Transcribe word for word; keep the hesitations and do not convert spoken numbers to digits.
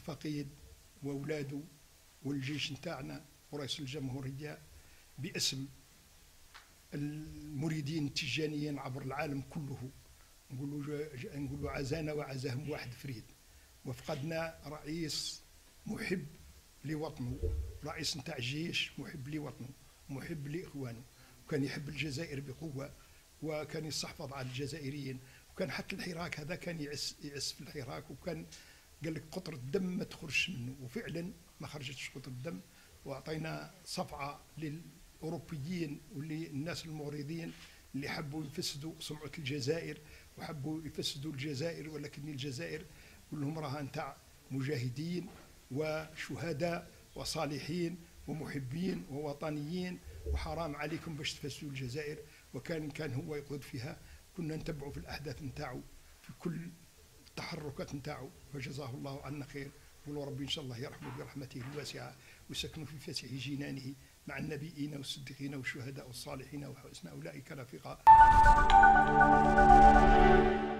الفقيد واولاده والجيش نتاعنا ورئيس الجمهوريه باسم المريدين التجانيين عبر العالم كله نقولوا نقولوا عزانا وعزاهم واحد فريد. وفقدنا رئيس محب لوطنه، رئيس نتاع جيش محب لوطنه، محب لاخوانه، وكان يحب الجزائر بقوه، وكان يستحفظ على الجزائريين، وكان حتى الحراك هذا كان يعس يعس في الحراك، وكان قال لك قطره الدم ما تخرجش منه، وفعلا ما خرجتش قطره الدم. واعطينا صفعه للاوروبيين وللناس المغرضين اللي حبوا يفسدوا سمعه الجزائر وحبوا يفسدوا الجزائر، ولكن الجزائر كلهم راها نتاع مجاهدين وشهداء وصالحين ومحبين ووطنيين، وحرام عليكم باش تفسدوا الجزائر. وكان كان هو يقود فيها، كنا نتبعوا في الاحداث نتاعو في كل التحركات نتاعو، فجزاه الله عنا خير. قولوا ربي ان شاء الله يرحمه برحمته الواسعه ويسكنوا في فسح جنانه مع النبيين والصديقين والشهداء والصالحين وحسن اولئك رفيقا.